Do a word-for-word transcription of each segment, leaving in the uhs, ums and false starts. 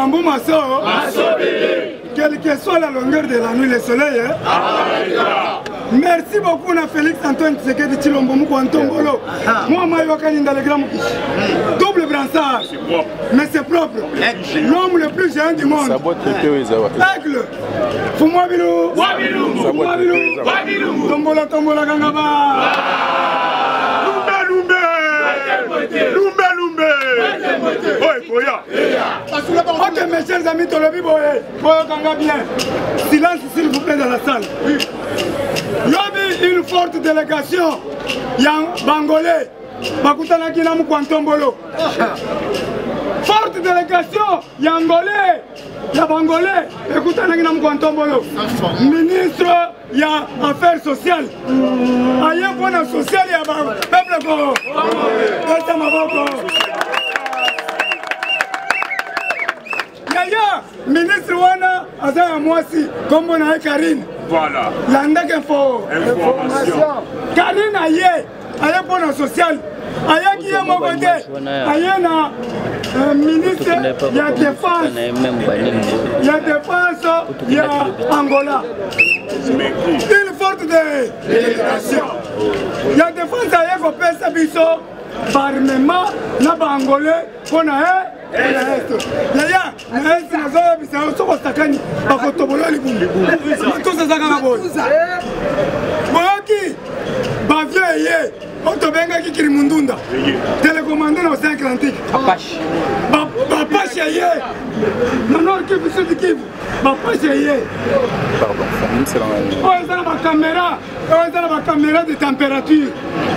Bambou Masso. Quelle que soit la longueur de la nuit, le soleil. Hein? Merci beaucoup à Félix Antoine Tshisekedi Tshilombo Moukoantombolo. Moi, je suis dans le grand Moukish. Double brassard. Mais c'est propre. L'homme le plus géant du monde. Aigle. Fumwa Bilou. Fumwa Bilou. Tombola, tombola, gangaba. Lumbe, lumbe. Lumbe, lumbe. Oui, Koya. Ok, mes chers amis, Tolobi Boye. Boye Kanga bien. Silence, s'il vous plaît, dans la salle. Yobi, une forte délégation. Yang Bangolais. Bakutana Kinamu Kwantombolo. Forte délégation. Yangolais. Ya Bangolais. Ekutana Kinamu Kwantombolo. Ministre ya Affaires sociales. Aye bona sociale ya peuple Congo. Esta Maboko. Yaya, ministre wana azaya mwasi kombo na Karine. Voilà. Landek info. Information. Karine aye, aye pour la sociale. Aye qui est mon côté. Aye na ministre il y a défense. Il y a défense, il y a Angola. Une forte délégation. Il y a défense aye ko pesa biso parlement na bangolais qu'on a Yaya, naesi nazoya bisao soko sakani bakotobola libumbu. Matusa zakana boy. Boyaki bavie ye, otobenga kikiri mundunda. Télécommandé na Océan Atlantique. Apache. Ba Apache ye. Nano Kivu Sud Kivu. Apache ye. Pardon, c'est la même. Oh, ils ont ma caméra. Oh, ils ont ma caméra de température.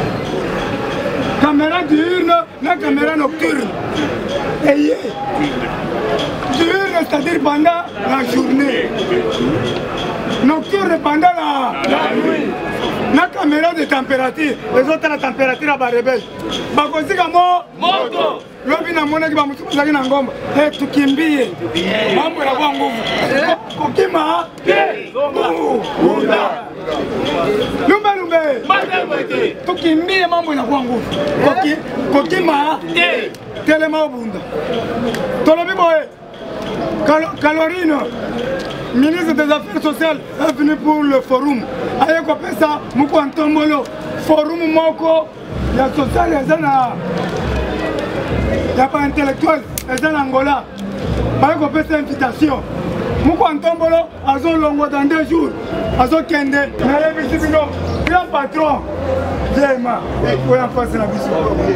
Caméra diurne, la caméra nocturne. Et diurne, c'est-à-dire pendant la journée. Nocturne pendant la, la nuit. La caméra de température. Les autres, la température à la rebelle. Bakosika mo moto. Lobi na mona ki ba mutu zaki na ngomba. Eh tukimbie. Mambo ya kwa nguvu. Kokima. Ke. Bunda. Lumbe lumbe. Tukimbie mambo ya kwa nguvu. Koki kokima. Ke. Telema bunda. Tolobi boy. Calorino, ministre des Affaires sociales, est venu pour le forum. Aye ko pesa muko antombolo. Forum moko ya social ya zana. Ya pas intellectuel, ya zana Angola. Aye ko pesa invitation. Muko antombolo azo longo dans deux jours. Azo kende. Na yebi sibino, grand patron. Jema, ou en face la vision.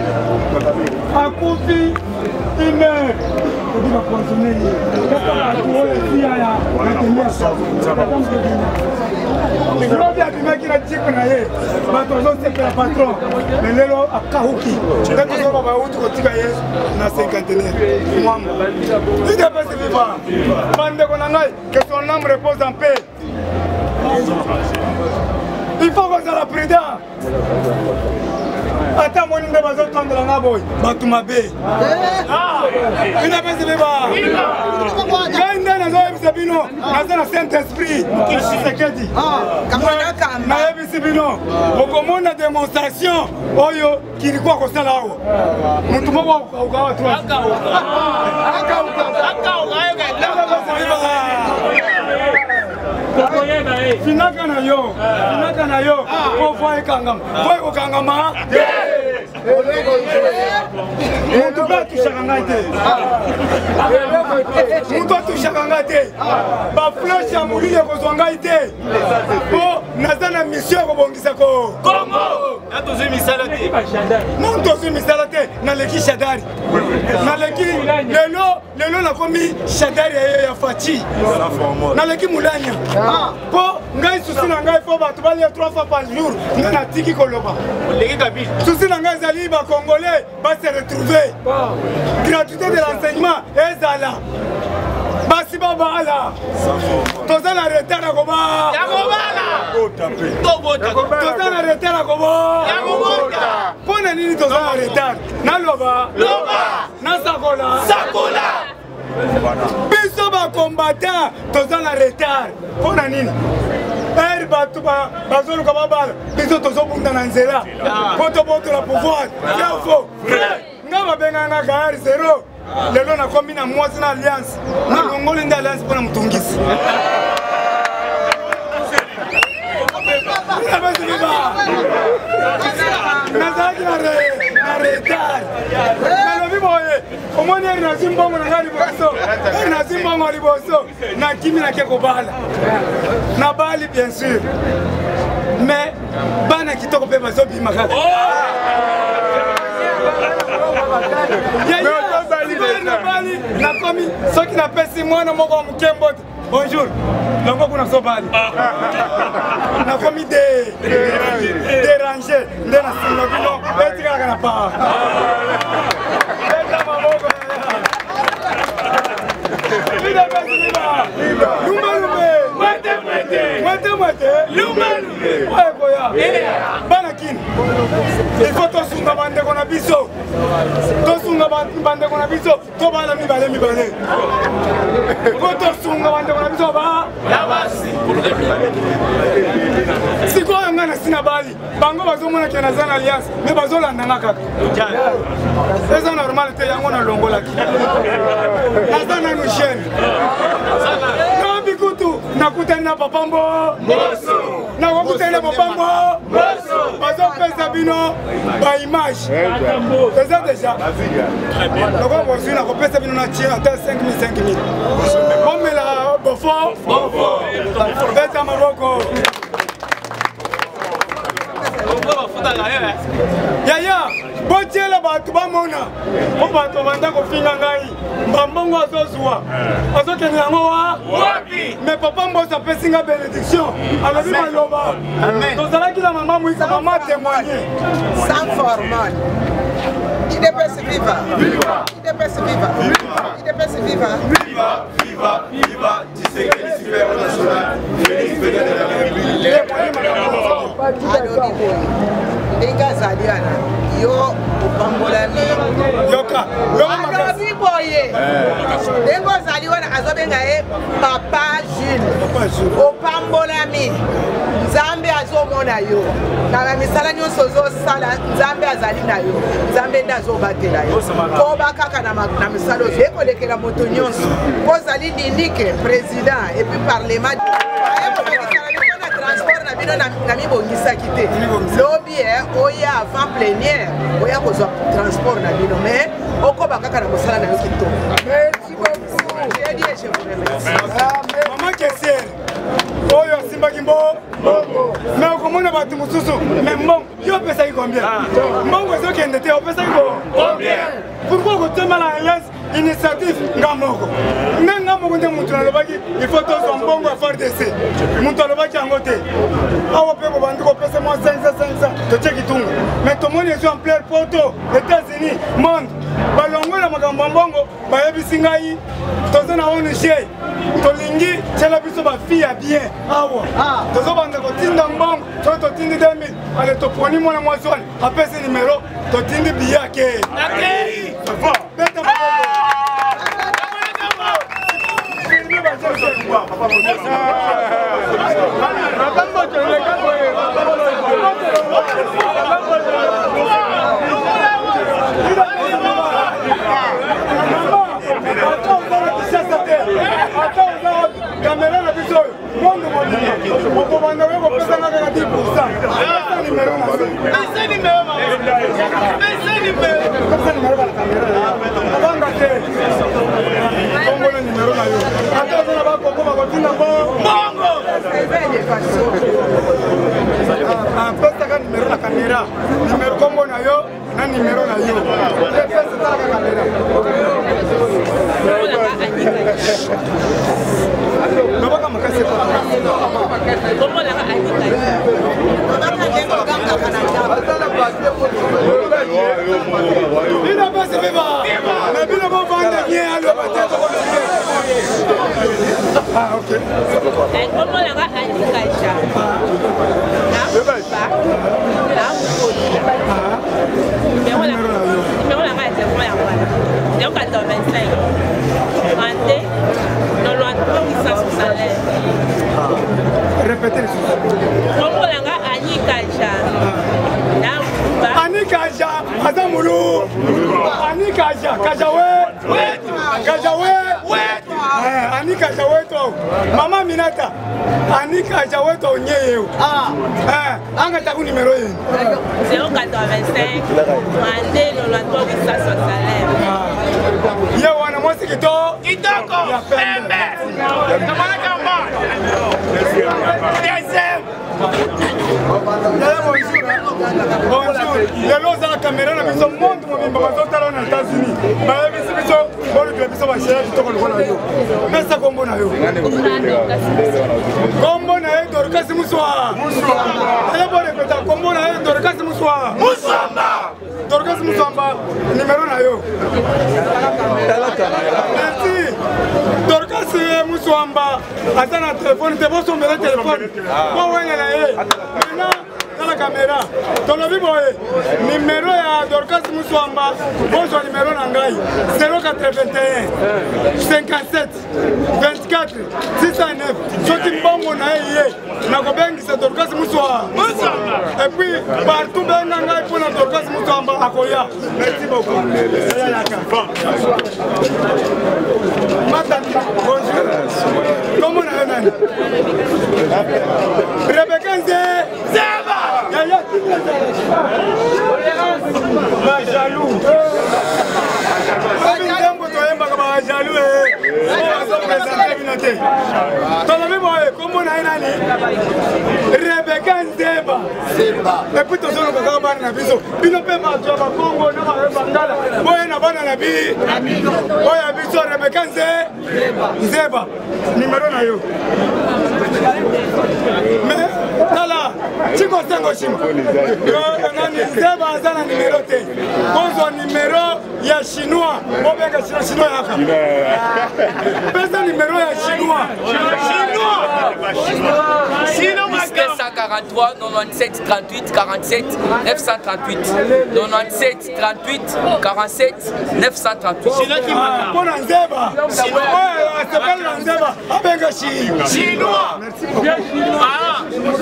Akufi, une heure. On dit va consommer. Je a du mec qui a dit qu'on a eu. Maintenant, c'est que la patron. Mais là, à Kahuki. Dès que je vais où tu continues, na cinquantenaire. Il n'est pas si vivant. Bande qu'on a que son âme repose en paix. Il faut qu'on soit la prudence. Attends, moi, je ne vais pas attendre la naboy. Batumabe. Ah, il n'a pas si vivant. Quand il est dans le Sabino, dans le Saint-Esprit, qui s'est dit. Naebi Sibino, au moment de la démonstration, Oyo, qui dit quoi que ça là-haut. Nous sommes au Kawa trois. Finaka na yo, finaka na yo, ko foi kangam, foi ko kangama. Mutu ba tu shakangate. Mutu tu shakangate. Ba flash ya mulile ko zwangaite. Po nazana mission ko bongisa ko. Kongo. Na tozi misalate. Non tozi misalate na leki shadari. Na leki lelo lelo na komi shadari ya Fachi. Na leki mulanya. Po ngai susi na ngai fo batu bali trois fois par jour. Na tiki koloba. Leki kabi. Susi na ngai zali ba Congolais va se retrouver. Gratuité de l'enseignement est là. Basi baba là. Toza na retard à Goba. Ya Goba là. Toza na retard à Goba. Ya Goba. Pona nini toza na retard? Na loba. Loba. Na sakola. Sakola. Biso ba combattant toza na retard. Pona nini? Er batu ba bazolu ka babala. Biso tozo bunda na nzela. Poto poto la pouvoir. Ya fo. Nga ba benga na gari zero. lelo na komi na mwasi na alliance na longoli nde alliance mpona mutungisi nazalaki na retard nalobi boye omoni eri nazwi mbongo na ngai liboso eri nazwi mbongo liboso nakimi nake kobala nabali bien sûr mais bana kitoko mpe bazobima kaka nabali nakomi soki napesi mwana moko wa mokembo te bonjour longo kuna sobali nakomi déranger nde nasinga bino etikaka na paa eta maboko lumbalumbe mwete mwete lumbalumbe oyekoya bana kini ifo tosunga bandeko na biso tosunga bandeko na biso tobala mibale mibale ifo tosunga bandeko na biso ba sikoyo nga na sina bali bango bazomona ke naza na alliance me bazolandanga kaka eza normal te yango nalongolaki naza nanu chaine nabikutu nakutani na papa mbo nakokutani na papa mbo bazopesa bino baimage eza deja nakobozwi nakopesa bino na tie ata cinq mille cinq mille omela bofo beta maboko yaya botiela bato bamona po bato banda kofinga ngai mbambongo azozwa azokende yango wapi me papa mboso apesi nga bénédiction alobi maloba tozalaki na mama moisa mama témoigné sans formale I D P S viva I D P S viva I D P S viva viva viva viva Tshisekedi super national Félix Bédé de la République alobi boye ndenge azali wana yo opambolami yoka alobi boye ndenge ozali wana azobenga ye papa Jules opambolami nzambe azomona yo na bamisala nyonso ozosala nzambe azali na yo nzambe nde azobatela yo koba kaka na misala ozo ekolekela moto nyonso po ozali dinike président et puis parlement transport na bino na mibongisaki te lobi oya avant plénière oya kozwa transport na bino mais okoba kaka na mosala na yo kitoko mama kesiere oyo asimbaki mbo me okomona bato mosusu me mbongo yo opesaki combien mbongo ezokende te opesaki combien pourquoi kotemala alliance initiative nga moko nde nga moko nde mutu nalobaki ifo tozwa mbongo ya F A R D C mutu alobaki yango te awa mpe kobandi kopesa mwa cinq cents cinq cents totie kitunga mais tomoni ezwi en plein poto États-Unis monde balongola makambo ya mbongo bayebisi ngai toza na O N G tolingi tiela biso bafille ya bien awa tozobanda kotinda mbongo soki totindi deux mille ale toponi mwana mwasi wana apesi nimero totindi biye ake beta kamera na biso mondo mondo okobanda we kopesa na kaka dix pour cent pesa nimero na pesa nimero pesa nimero pesa nimero na kamera abanga te kongo na nimero na yo ata sana ba kongo ba kotinda bongo ah pesa ka nimero na kamera nimero kongo na yo na nimero na yo pesa ta ka kamera Nobaka makase kwa. Komo la anika. Nobaka jengo ganga kana chapa. Ina basi beba. Na bila ko vanda bien alo batata ko. Ah okay. Eh komo la anika cha. Na beba. Na ko. Ah. Mero la. Mero la ma ete kwa ya kwa. Ndio ka vingt-cinq. Ante. Non lo atto sa su salaire. Répétez les choses. Comment langa Anika ja. Anika ja azamulu. Anika ja kajawe. Anika Jaweto, Mama Minata, Anika Jaweto Nyeo. Ah, ah, anga taku numéro un. zéro quatre-vingt-cinq, trente-deux, quatre-vingt-trois, huit cent soixante-neuf. Yo, wana mwasi kito. Kitoko. Pembe. Kamala kamba. Deuxième. Bonjour. Lelo za la caméra na biso monde mobimba bazotala na États-Unis. Ba biso biso bolo de biso ba chéri kitoko lokola yo. Mesa kombo na yo. Kombo na yo Dorcas Muswa. Muswa. Ale bo repeta kombo na yo Dorcas Muswa. Musamba. Dorcas Musamba numéro na yo. Merci. Dorcas Muswamba azana téléphone te boso mbele téléphone. Bo wena na ye. Maintenant dans la caméra. Dans le boye numéro ya Dorcas Muswamba, bonjour numéro nangai zéro quatre-vingt-un cinquante-sept vingt-quatre six cent neuf. Soki bongo na ye na ko bengisa Dorcas Muswamba. Et puis partout benga ngai pour Dorcas Muswamba akoya. Merci beaucoup. Madame, bonjour. Comment on a Rebecca Zeba. Ya ya. Ba jaloux. Abi ndambo toyemba kama jaloux eh. Ozo présenter binote. Tolobi boye comment na nani? Rebecca Zeba. Zeba. Et puis tozo ko ka bana na biso. Bino pe ma to ba Congo na ba Bangala. Boye na bana na bi. Boye biso Rebecca Zeba. Zeba. Numéro na yo. Mais tala chiko sengo chimo. Yo nani Zeba azana numéro te. Bonzo numéro ya chinois. Bobeka chinois chinois yaka. Pesa numéro ya chinois. Chinois. Chinois. cent quarante-trois, quatre-vingt-dix-sept, trente-huit, quarante-sept, neuf cent trente-huit. quatre-vingt-dix-sept, trente-huit, quarante-sept, neuf cent trente-huit. Pour Nzeba. Chinois. Ouais, s'appelle Nzeba. Abenga Chinois. Chinois. Merci beaucoup. Ah.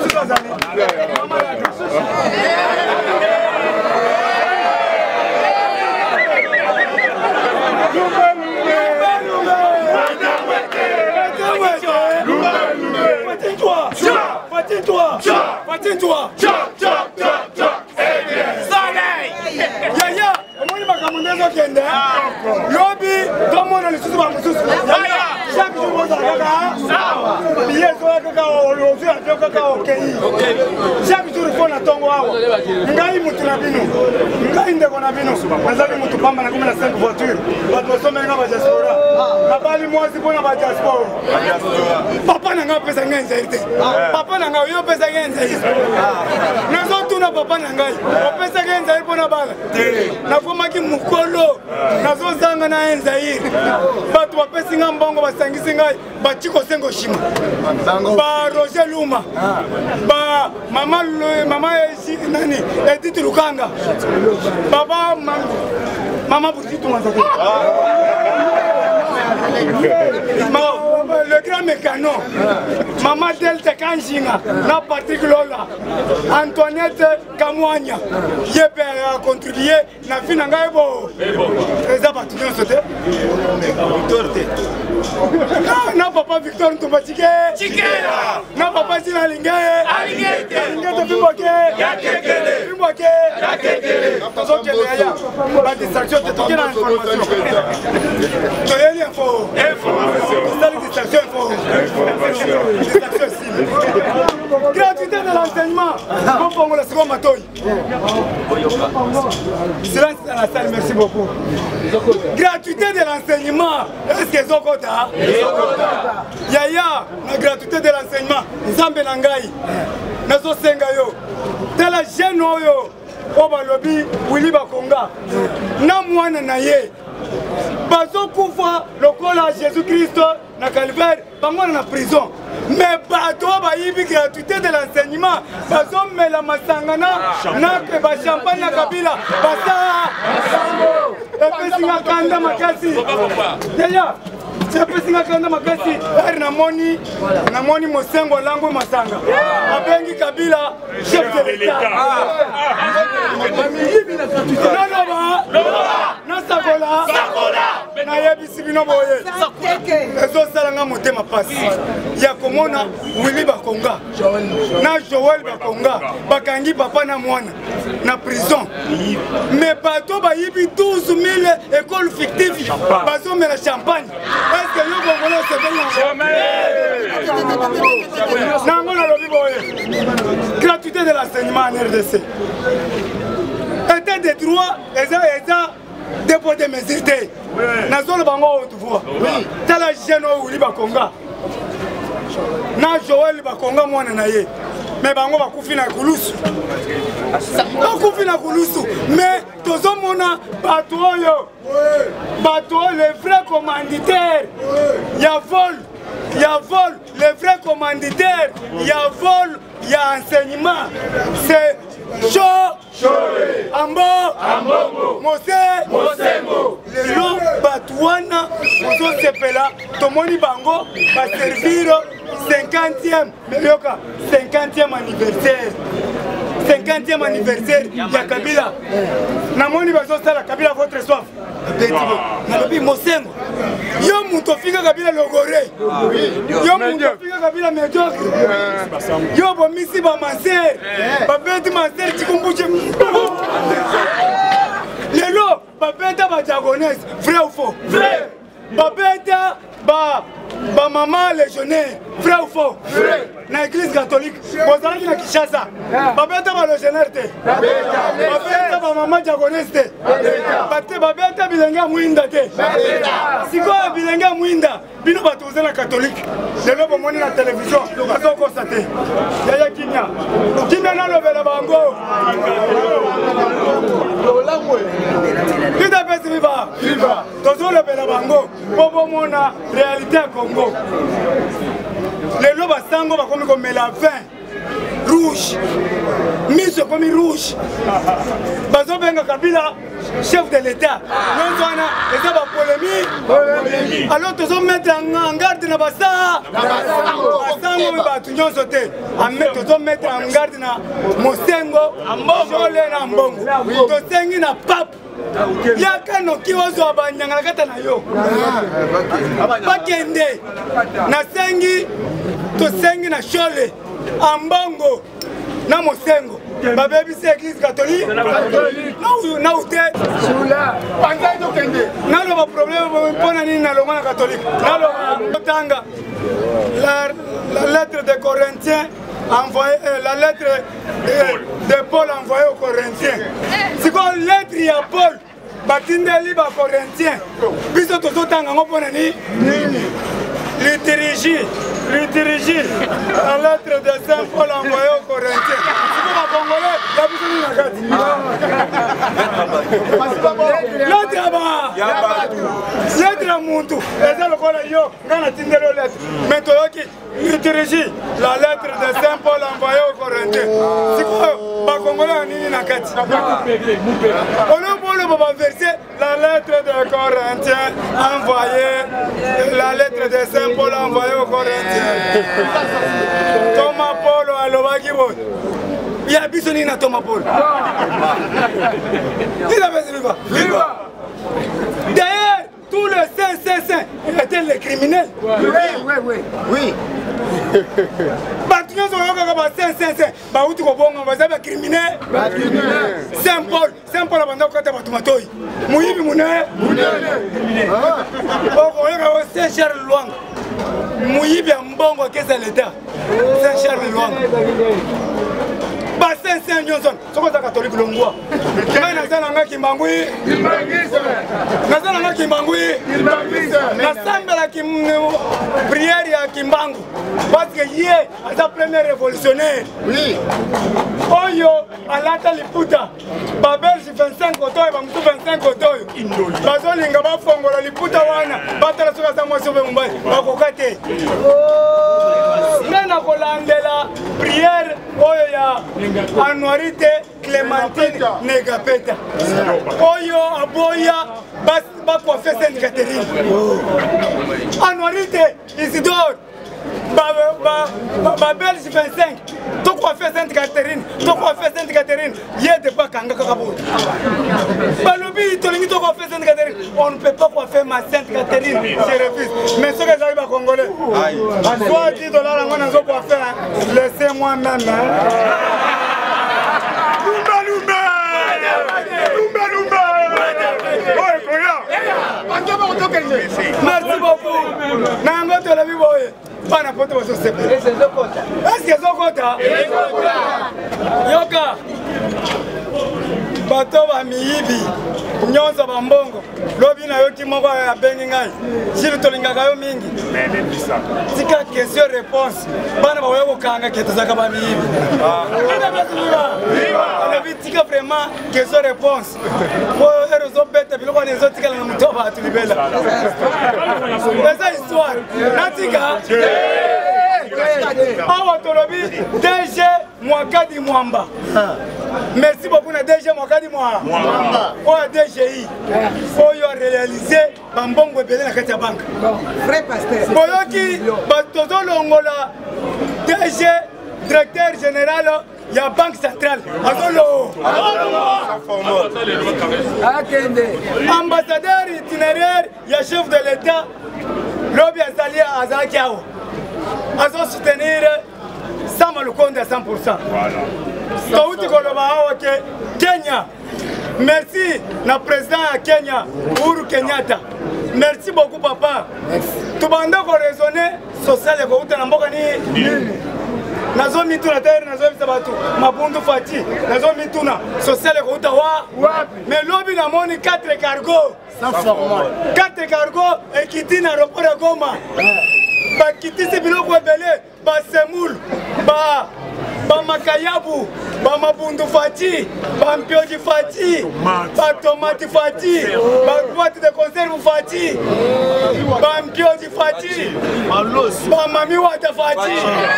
Patine-toi. Patine-toi. Patine-toi. Yaya, omoni makambo ndezo kende. Lobi, tomona lisusu ba mususu. Chaque jour on kaka. Sawa. Billet zo kaka olozu ya kaka okei. Chaque jour faut na tongo awa. Ngai mutu na bino. Ngai ndeko na bino. Nazali mutu pamba na kumi na cinq voiture. Bato somenga ba diaspora. Nabali mwasi pona ba diaspora. Papa nanga pesa ngenza ite. Papa nanga yo pesa ngenza ite. Nazo tuna papa nanga. Opesa ngenza ite pona bala. Nafumaki mukolo. Nazo zanga na enza ite. Bato bapesi nga mbongo basangisi ngai bachiko sengo shima. Ba Roger Luma. Ba mama mama nani Edith Lukanga. Baba mama Brigitte Mwanzake. Le grand mécano, Maman Delta Kanjinga, la Patrick Lola, Antoinette Kamwanya, Yebe a contribué, na finanga ebo. Eza batu nyo sote. Victor te. Na papa Victor Ntumbachike. Chikela. Na papa Sina Lingaye. Alingete. Alingete Bimboke. Yakekele. Bimboke. Yakekele. Tozo kele aya. La distraction te toke na information. Toyeli info. Information. Gratuité de l'enseignement. Comme la seconde matouille. Silence dans la salle, merci beaucoup. Gratuité de l'enseignement. Est-ce que Zokota? Yaya, la gratuité de l'enseignement. Nzambe Nangai. Nazo Sengayo. Tela jeune oyo. Oba lobby, Willy Bakonga. Na mwana na ye. Bazo kufa lokola Jésus-Christ na calvaire, bango na prison. Mais bato ba yibi gratuité de l'enseignement, bazo mela masangana na ke ba champagne na kabila, basa. Epe singa kanda makasi. Yaya, epe singa kanda makasi, er na moni, na moni mosengo lango masanga. Abengi kabila, chef de l'État. Non, non, non, non, Sakola, Sakola, nayebisi bino boye ezosalanga motema pasi ya komona Willy Bakonga na Joël Bakonga bakangi papa na mwana na prison mais bato bayibi douze mille écoles fictives bazomela champagne est-ce que yo Congolais se veillent nango nalobi boye gratuité de l'enseignement en R D C état de droit eza eza dépôt de mesures te nazolo bango otuvoa tala jeune oyo Willy Bakonga na Joël Bakonga mwana na ye mais bango bakufi na kulusu bakufi na kulusu mais tozomona bato oyo bato oyo les vrais commanditaires ya vol ya vol les vrais commanditaires ya vol ya enseignement c'est Cho Ambo Mose lelo bato wana ozosepela tomoni bango baserviro cinquantième yoka cinquantième anniversaire cinquantième anniversaire ya Kabila namoni bazosala Kabila votre soif nalobi Mosengo yo mutu ofika Kabila logore yo mutu ofika Kabila médiocre yo bomisi bamanser babeti manser chikumbuche lelo babeta bajagonese vrai ou faux vrai babeta ba ba maman légionnaire vrai ou faux vrai na église catholique bozalaki na Kinshasa babeta ba légionnaire te babeta ba maman diagoniste te bate babeta bilenga mwinda te sikoyo bilenga mwinda bino bato oza na catholique lelo bomoni na télévision bazokosa te yaya kinya kinya nalobela bango Vita pesi viva viva tozolobela bango po bomona réalité ya Congo lelo basango bakomi komela vin rouge miso komi rouge bazobenga Kabila chef de l'état nyonso wana eza bapolémique alors tozomettre en garde na basa basango bato nyonso te tozomettre en garde na Mosengo Jole na Mbongo tosengi na pape yaka noki ozwa banyanga na kata na yo bakende nasengi tosengi na Jole Ambongo na Mosengo babebisi église catholique na ute naloba problème mpona nini nalonga na catholique naloba tanga la lettre de Corinthiens envoyé la lettre de, de Paul envoyée aux Corinthiens c'est quoi lettre ya Paul batindeli ba Corinthiens biso tozotanga ngo mpona nini liturgie liturgie la lettre de Saint Paul envoyée aux Corinthiens c'est pas congolais la biso ni nakati lettre ba lettre ya muntu eza lokola yo ngana tindeli lettre mais toyoki liturgie la lettre de Saint Paul envoyée aux Corinthiens c'est quoi ba congolais nini nakati ono bolo ba verset la lettre de Corinthiens envoyée la lettre de Saint Paul envoyée aux Corinthiens Thomas Paul alobaki boy ya biso nini na Thomas Paul il avait viva viva d'ailleurs tous les saints saints saints étaient les criminels oui oui oui oui bato nyonso oyokaka ba saint saint saint bauti kobonga baza ba criminel Saint Paul Saint Paul abanda kokata bato matoi muyibi munene okoyoka o Saint Charles Lwanga muyibi ya mbongo akesa l'état Saint Charles Lwanga ba saint saint nyonso soko za catholique longwa ngai nazala nga kimbangui nazala nga kimbangui nasambela kim prière ya kimbangu parce que ye aza premier révolutionnaire oyo alata liputa babelge vingt-cinq otoyo bamutu vingt-cinq otoyo bazolinga bafongola liputa wana batala soki aza mwasi obe mobali bakoka te ngai nakolandela prière oyo ya anuarité Clémentine Negapeta oyo aboya bakwafe Sainte Catherine anuarité Isidore babelge vingt-cinq tokoafe Sainte Catherine tokoafe Sainte Catherine ye de pas kanga kaka boye balobi tolingi tokoafe Sainte Catherine on ne peut pas coiffer ma Sainte Catherine je refuse mais ce que j'arrive à congolais soit dix dollars yango nazo coiffer laissez moi même lumba lumba lumba lumba merci beaucoup nango tolobi boye bana poto bazosepe est-ce que ezokota yoka bato bamiyibi nyonso bambongo lobi na yoki moko abengi ngai sili tolingaka yo mingi tika question réponse bana baoya kokanga ke tozaka bamiyibi alobi tika vraiment question réponse po ero ezobeta biloko wana ezotikala na moto bato libela eza histoire natika awa tolobi D G Mwakadi Mwamba. Merci beaucoup na D G Mwakadi Mwamba. Oya D G I oyo réalisé bambongo ebele na kati ya banka. Vrai pasteur. Boyoki batozolongola D G directeur général ya banque centrale. Azolo. Ambassadeur itinéraire ya chef de l'État Lobi Azali Azaki Awo. Azo soutenir Sama Lukonde à cent pour cent. Touti koloba awa ke Kenya. Merci na président ya Kenya Uhuru Kenyatta. Merci beaucoup papa. Tubanda ko raisonner social ko uta na mboka ni nazo mituna tayari nazo bisa batu mabundu fati nazo mituna social ko uta wa mais lobi na moni quatre cargo sans formal quatre cargo ekiti na aéroport ya Goma. Ba kitisi biloko ebele ba semul ba ba makayabu ba mabundu fati ba mpioji fati ba tomati fati ba boîte de conserve fati ba mpioji fati ba mami wata fati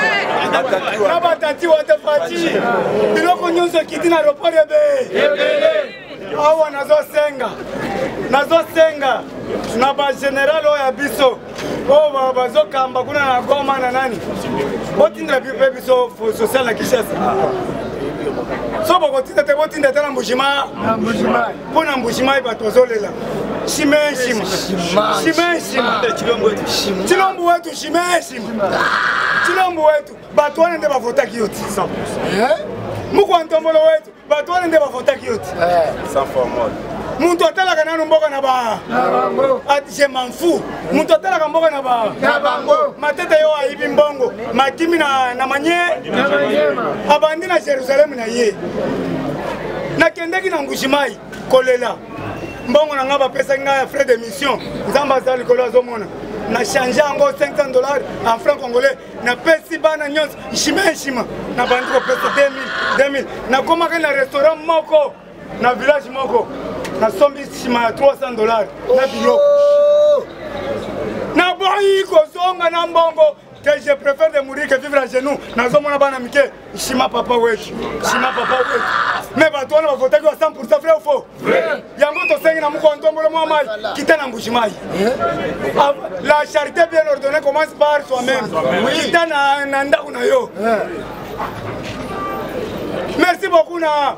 na ba tati wata fati biloko nyonso kiti na aéroport ebele awa nazo senga nazo senga na ba général oya biso o bazo kamba kuna na Goma na nani botindra bipe biso social na Kinshasa so boko tinda te botinda tena mbushima mbushima pona mbushima bato zolela shime shima shime shima chilombo wetu shime shima chilombo wetu bato wana nde bavota kiyoti eh muko ntombolo wetu bato wana nde bavota kiyoti eh sans formal muntu atalaka nanu mboka na ba je m'en fous muntu atalaka mboka na ba matete yo aibi mbongo makimi na na manye abandi na Jerusalem na ye nakendeki na Mbushimai kolela mbongo na ngaba pesa nga frais de mission nzamba za likolo azomona na changer ngo cinq cents dollars en francs congolais na pesi bana nyonso shima shima na bandi ko pesa deux mille deux mille na koma na restaurant moko na village moko na sombi shima trois cents dollars na biloko na boyi ko zonga na mbongo que je préfère de mourir que vivre à genoux nazo mona bana mike shima papa wetu shima papa wetu mais bato wana bavota kwa cent pour cent vrai ou faux yango to sengi na muko ntombolo mwa mai kita na Mbushimai la charité bien ordonnée commence par soi-même kita na nanda una yo merci beaucoup na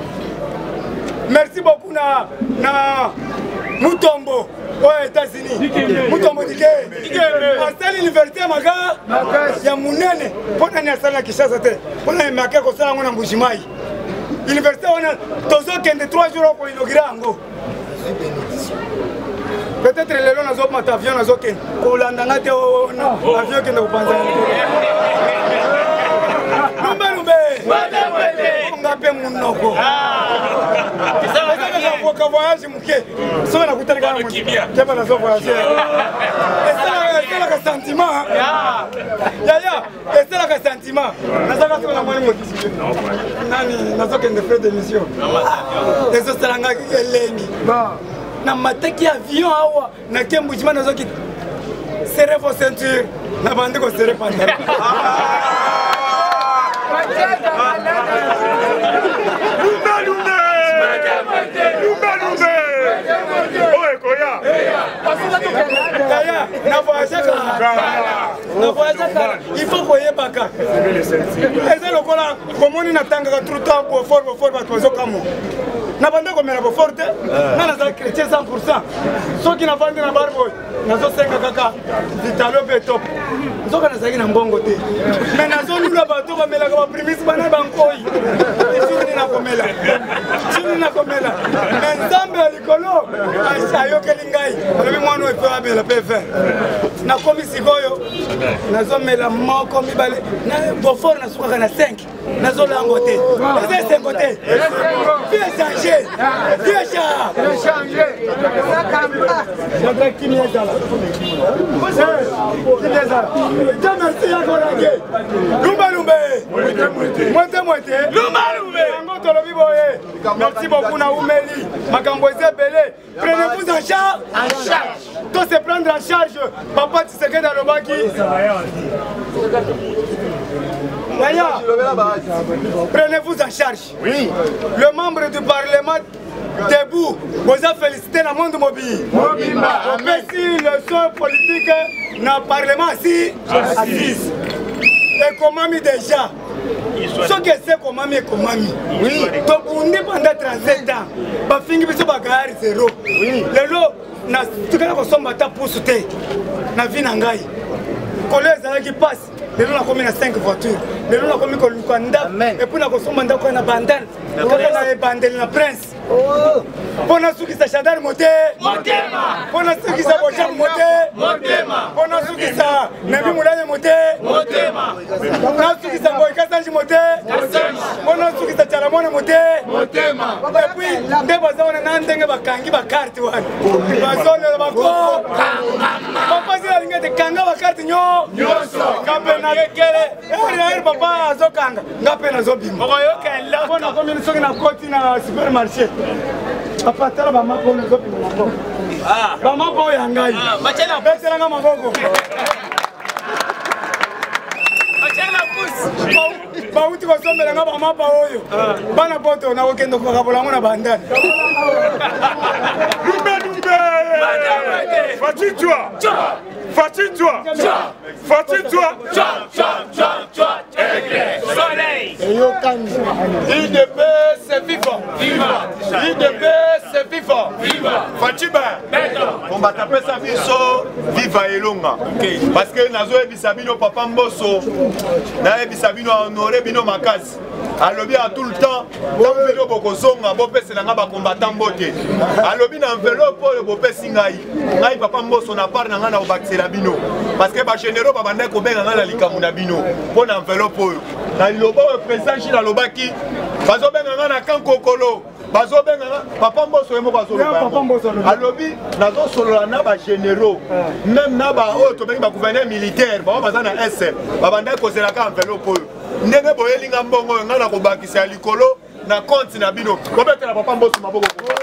merci beaucoup na na Mutombo aux États-Unis. Mutombo dike. Asali université maga ya munene. Pona ni asali Kinshasa te. Pona maka ko sala ngona Mbushimai. Université wana tozo kende trois jours ko inaugurer ngo. Peut-être lelo nazo mata avion nazo kende. Ko landanga te avion kende ko panza. Numba numbe. Wate wate. Ngape munoko. Ka voyage muke so na kutana kana mukibia kema na so voyage esala esala ka sentiment ya ya esala ka sentiment nazaka so na mwali mokisi nani nazoka nde frais de mission eso salanga elengi na mateki avion awa na Mbushimai nazoki serrer vos ceintures na bande ko serrer pantalon na voyage na voyage kala il faut koyebaka eza lokola komoni natangaka tout le temps bofort bofort bato bazokamo na banda komela bofort te nga nazala chrétien cent pour cent soki navandi na bar boy nazosenga kaka vitalo mpe top nzoka nazalaki na mbongo te me nazolula bato bamelaka baprimise bana bankoi esuni nakomela suni nakomela me nzambe ya likolo ayokeli ngai alobi mwana oyo epe abela mpe fe nakomi sikoyo nazomela moko mibale bofort nasukaka na cinq nazolango te eza esengo te vie change vie change Notre qui est là. Qui est là. Merci à Gorage. Lumba lumbe. Moite moite. Lumba lumbe. Ngoto lobi boye. Merci beaucoup na Oumeli. Makambo ezebele. Prenez-vous en charge. En charge. Tout se prendre en charge. Papa Tshisekedi alobaki. D'ailleurs, prenez-vous en charge. Oui. Le membre du Parlement debout, vous avez félicité le monde mobile. On fait si le son politique dans le Parlement assis, assise. Et comment mis déjà? Ce que c'est comment mis comment mis. Oui. Donc on est pendant trente-sept ans. Bah fingi biso bagari zéro. Oui. Le lot na tout cas qu'on somme bata pour sauter. Na vie nangai. Collège qui passe. Les gens ont commis cinq voitures. Les gens ont commis le Kanda. Et puis, on a commis un bandel. On a un bandel na prince. Pour ceux qui sont chadar moté. Pour ceux qui sont bocham moté. Pour ceux qui sont Nabi Moulane moté. Pour ceux qui sont Boykasanji moté. Pour ceux qui sont Chalamone moté. Et puis, des bazars on a n'entendu pas kangi ba carte wan. Bazar on a pas papa c'est la ligne de kanga ba carte nyo. Kapena kele. Eh papa azokanga. Ngapena zobima. Oyoka la. Bona komi soki na koti na supermarché. Papa tala ba mapo na zobima mako. Ah. Ba mapo ya ngai. Ah, machela betela nga maboko. Machela pousse. Ba uti ko sombela nga ba mapo oyo. Bana poto na okendo ko kabola ngona bandani. Lumbe lumbe. Fatitwa. Fatitwa. Fatitwa. Soleil. I D P c'est vivant. Viva. I D P c'est vivant. Viva. Fatiba. On va taper sa biso. Viva Elonga. Parce que nazo ebisabino papa mboso. Na ebisabino honoré bino makasi. Alobi à tout le temps. Tant bino bokozonga bopese na nga ba combattant bote. Alobi na enveloppe oyo bopesi ngai. Ngai papa mboso na part na nga na obakisela bino. Parce que ba généraux ba banda ko benga nga na likamu na bino. Po na enveloppe oyo. Na loba o président China lobaki. Bazo benga nga na kankokolo. Bazo benga nga papa mboso yemo bazo loba. Alobi nazo solo na ba généraux. Même na ba o to benga ba gouverneur militaire ba baza na S. Ba banda ko zela ka enveloppe oyo. Ndenge boyelinga mbongo nga na ko bakisa likolo na compte na bino. Ko betela papa mboso maboko.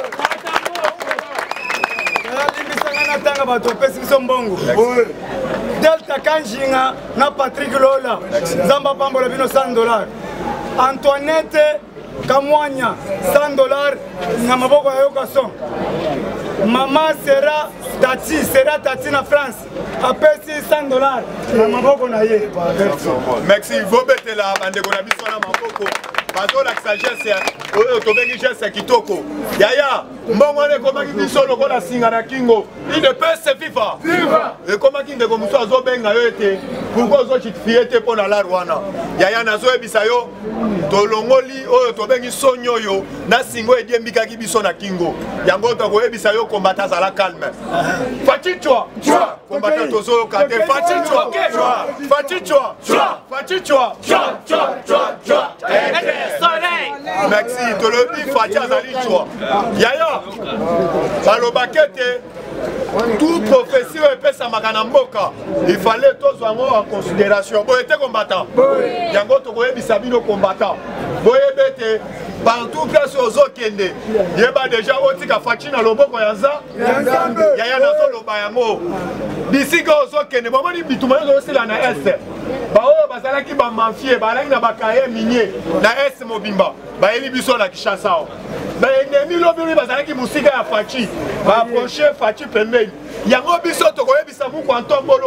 Tanga bato pesi biso mbongo Delta Kanjinga na Patrick Lola Zamba pambola bino cent dollars Antoinette Kamwanya cent dollars na maboko ya yokason Mama Sera Tati Sera Tati na France apesi cent dollars na maboko na ye. Merci vobete la bandeko na biso na maboko bato la sagesse oyo tobengi geste kitoko yaya mbongo ne komaki biso lokola singa na kingo ide pese viva viva e komaki ndeko muso azobenga yo ete pourquoi ozo chitifier te pona la Rwanda yaya nazo ebisa yo tolongoli oyo tobengi sonyo yo na singo ediembika ki biso na kingo yango to ko ebisa yo kombata za la calme fatichwa chwa kombata tozo kate fatichwa chwa fatichwa chwa fatichwa chwa chwa chwa chwa merci tolobi fati azali chwa yaya balobakete tout prophétie epesamaka na mboka il fallait tozwa yango en considération boye te combattant yango tokoyebisa bino combattant boyebe te partout place ozokende yeba déjà otika fati na loboko ya nza yaya nazoloba yango bisika ozokende bomoni bituma ezosila na est baoyo bazalaki bamafie balaki na bakaye minier na est mobimba bayeli biso na Kinshasa baennemi lobili bazalaki musika ya Fachi baapproche Fachi pembeni yango biso tokoyebisa muku antombolo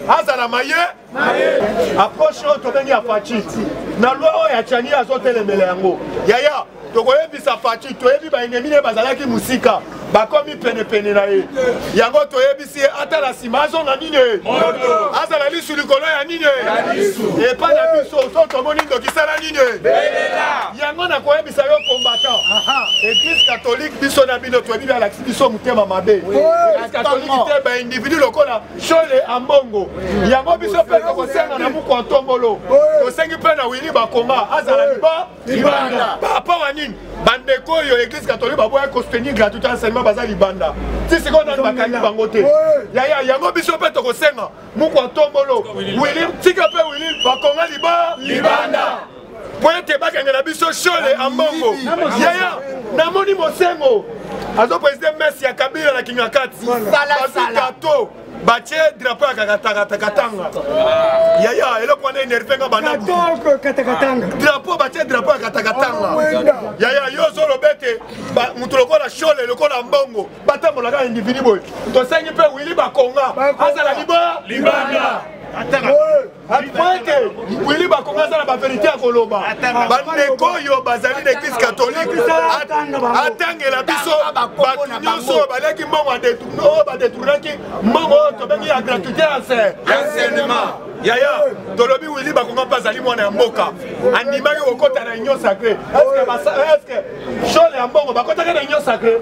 azala maye approche oyo tobengi ya faci na loi oyo ya tiani azotelemela yango yaya tokoyebisa faci toyebi baengemi ne bazalaki musika bakomi penepene na ye yango toyebisi ye ata na nsima azonga nini azala lisu likolo ya nini epa na biso so tomoni ndokisala nini yango nakoyebisa yo combattant église catholique biso na bino toyebi balakisi biso motema mabe église catholique te baindividu lokola shole ambongo yango biso mpe tokosenga na muku ntombolo tosengi mpe na wili bakonga azala libanda bapa wa nini bandeko oyo église catholique baboya kostenir gratuit enseignement baza libanda ti sikoyo nani bakangi bango te yaya yango biso mpe tokosenga muku ntombolo wili tika mpe wili bakonga libanda po ete bakangela biso shole ambongo yaya namoni mosengo azo président Messi ya Kabila na Kingakati bazukato batie drapeau ya katakatanga yaya eloko wana énerve nga banabu drapeau batie drapeau ya katakatanga yaya yo ozoloba ete mutu lokola shole lokola mbongo batambolaka individu boye tosengi mpe wili bakonga azala libanda apoete wili bakonga aza na bavérité ya koloba bandeko oyo bazali na église catholique atangela biso bato nyonso oyo baleki mbongo oyo badetournaki mbongo oyo tobengi ya gratuité ya enseignement yaya tolobi wili bakonga mpe azali mwana ya mboka andimaki kokota na union sacré estce shole ya mbongo bakotaki na union sacré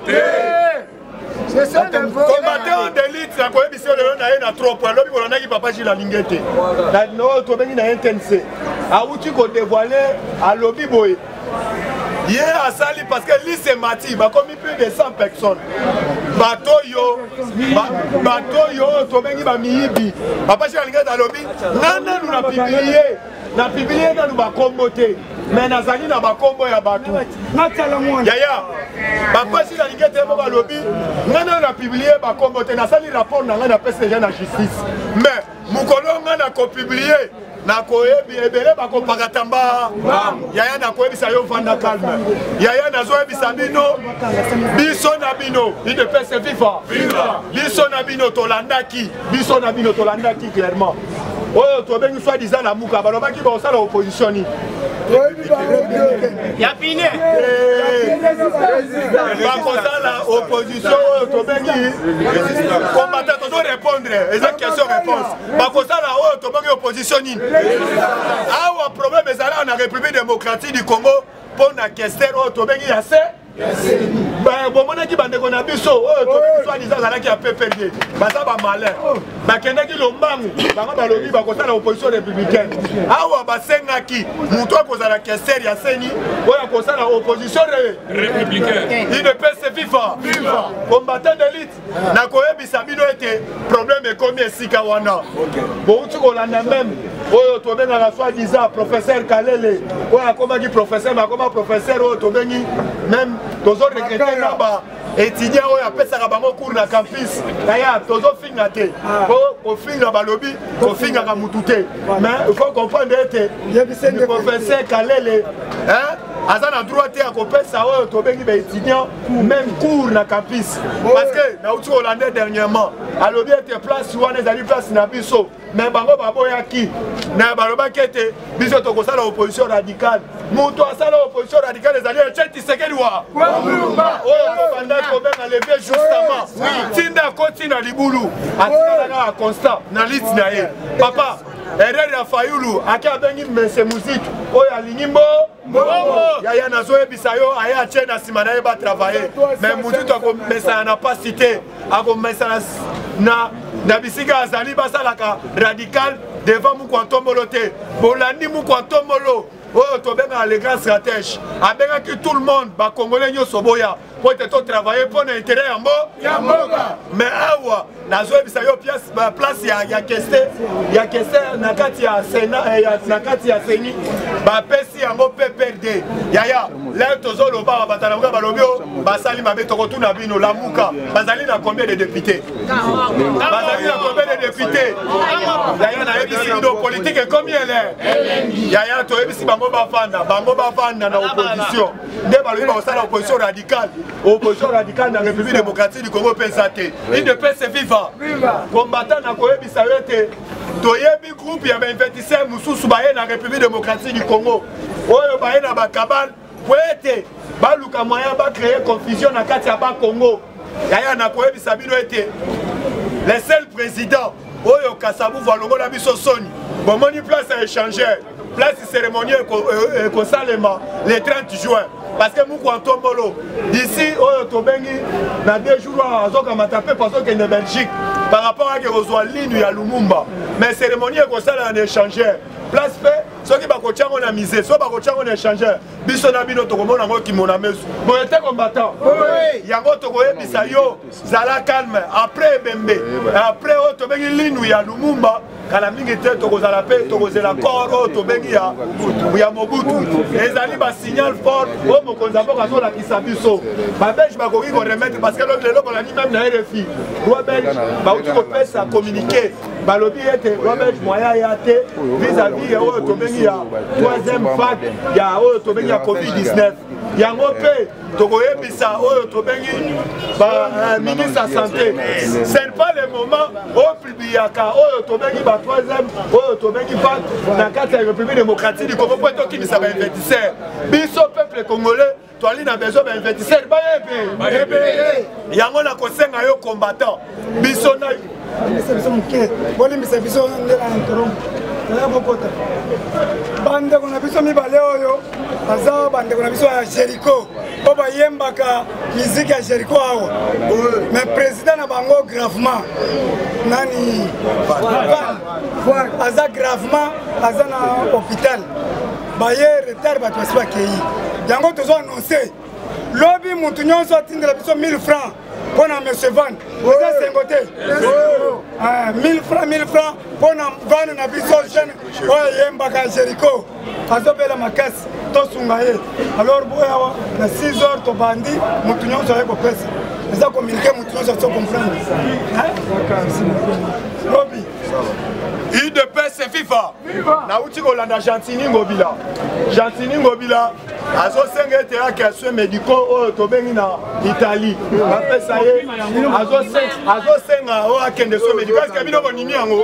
combattant d'élite na koyebisa lelo na ye na trop alobi kolondaki papa Gilles alingi te tobengi na N T N C awuti kodevoile alobi boye ye asali parce que lise mati bakomi plus de cent personnes bato yo bato yo tobengi bamiyibi papa Gilles alingi alobi nga nanu na publie na publie nanu bakombo te mais nazali na bakombo ya bato yaya bapasi na lingete moko balobi nga nanu na publie bakombo te nasali rapport na ngai na P C G na justice mais mokolo nga na kopublie nakoyebi ebele bakopakata mba yaya nakoyebisa yo vanda calme yaya nazoyebisa bino biso na bino idepese viva biso na bino tolandaki biso na bino tolandaki clairement oyo tobengi soi-disant la muka balobaki baosala opposition nini ya fine bakosala opposition oyo tobengi combattant tozo répondre eza question réponse bakosala oyo tobengi opposition nini awa problème ezala na République démocratique du Congo mpo na kester oyo tobengi ya se bomonaki bandeko na biso oyo tobengi soi-disant azalaki ya P P D baza bamalin bakendaki lombangu bango balobi bakosala opposition républicaine awa basengaki moto akozala kester ya seni oyo akosala opposition républicaine il ne peut se vivre combattant d'élite nakoyebisa bino ete problème ekomi esika wana bouti kolanda même oyo tobengaka soi-disant professeur Kalele oyo akomaki professeur bakoma professeur oyo tobengi même tozo regrete na ba étudiant oyo apesaka bango cours na campus yaya tozofinga te po kofinga balobi kofingaka mutu te mais il faut comprendre ete professeur Kalele aza na droit te ya kopesa oyo tobengi baétudiant même cours na campus parce que nauti kolande dernièrement alobi ete place wana ezali place na biso mais bango baboyaki na balobaki ete biso tokosala opposition radicale moto asala opposition radicale ezali Etienne Tshisekedi wa oyo tobanda kobenga levier justement tinda akoti na libulu atinalaka constant na liste na ye papa erreur ya Fayulu aki abengi mese muziki oyo alingi mbo yaya nazoyebisa yo aye atie na nsima na ye batravaille mais mutu akomesana na pasi te akomesana na na bisika azali basalaka radical devant muku ntombolo te bolandi muku ntombolo oyo tobengaka les grands stratèges abengaki tout le monde bakongolais nyonso boya po ete totravaille mpo na intérêt ya mboka mais awa nazoyebisa yo place ya keste ya keste na kati ya sena na kati ya seni bapesi yango P P R D yaya leo tozoloba batalamuka balobi o basali mabe tokotuna bino lamuka bazali na combien de députés bazali na combien de députés yaya nayebisi ndo politique ekomi ele yaya toyebisi bango bafanda bango bafanda na opposition nde balobi bakosala opposition radicale opposition radicale na république démocratique du Congo pesa te I D P S viva combattant na koyebisa yo ete toyebi groupe ya ba vingt-cinq mosusu baye na république démocratique du Congo oyo baye na bakabale po ete baluka moyen bacréer confusion na kati ya bacongo yaya na koyebisa bino ete les seuls présidents oyo Kasavu valongola biso soni bomoni place à échanger place cérémonielle ekosalema le trente juin parce que muku antombolo d'ici oyo tobengi na deux jours azokamata pe parce que en Belgique par rapport à kozwa ligne ya Lumumba mais cérémonie ekosala en échanger place fait soki bakotiango na misé so bakotiango na échanger biso na bino tokomona ngo kimona mesu boye te combattant yango tokoyebisa yo zala calme après Bembe après oyo tobengi ligne ya Lumumba kala mingi te tokozala pe tokozela corps oyo tobengi ya ya Mobutu ezali ba signal fort oyo mokonzi mboka azolakisa biso babelge bakoki koremettre parce que lelo kolani même na R F I roi belge bauti kopesa communiqué balobi ete roi belge moya ya te vis-à-vis ya oyo tobengi ya troisième vague ya oyo tobengi ya covid dix-neuf yango pe tokoyebisa oyo tobengi ba ministre ya santé ce n'est pas le moment oyo publiaka oyo tobengi ba troisième oyo tobengi vague na kati ya république démocratique du Congo po tokimisa ba investisseur biso peuple congolais toali na besoin ba investisseur bayebe yango na kosenga yo combattant biso na biso muke bolimbisa biso ndela ntorongo na bokota bande kona biso mibale oyo aza bande kona biso ya Jericho po bayembaka musique ya Jericho awa mais président na bango gravement nani aza gravement aza na hôpital baye retard bato basi bakei yango tozo annoncer lobi mutu nyonso atindela biso mille francs pour na monsieur Van eza sengote mille francs mille francs pour na Van na biso jeune oyo yembaka Jericho azobela makasi tosunga ye alors boya na six heures to bandi mutu nyonso aye kopesa eza communiquer mutu nyonso so comprendre lobi I D P S viva na uti kolanda Gentini Ngobila Gentini Ngobila azosenga ete yake soins médicaux oyo tobengi na Italie bapesa ye azosenga oyo akende soins médicaux est-ce que bino bonini yango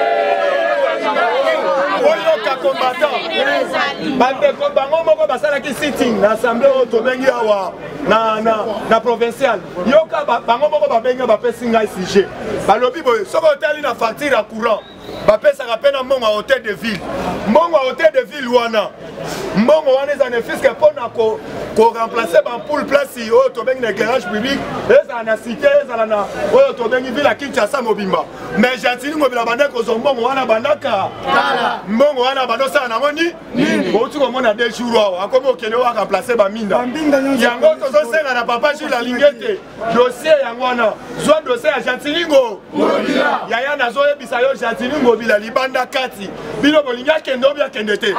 oyoka combattant bandeko bango moko basalaki sitting na assemblée oyo tobengi awa na provincial yoka bango moko babengi bapesi ngai sujet balobi boye soki otali na facture ya courant bapesaka mpe na mbongo ya hôtel de ville mbongo ya hôtel de ville wana mbongo wana eza ne fiske mpona koremplace bampoule place oyo tobengi na éclairage public ezala na cité ezala na oyo tobengi ville ya Kinshasa mobimba mais Gentini Ngobila bande kozwa mbongo wana bandaka mbongo wana bandosala nango nini bouti komona deux jours awa akomi okende oyo aremplace baminda yango tozosenga na papa Jules alingi ete dossier yango wana zwa dossier ya Gentini Ngobila yaya nazoyebisa yo Gentini Ngobila libanda kati bino bolingi akende obi akende te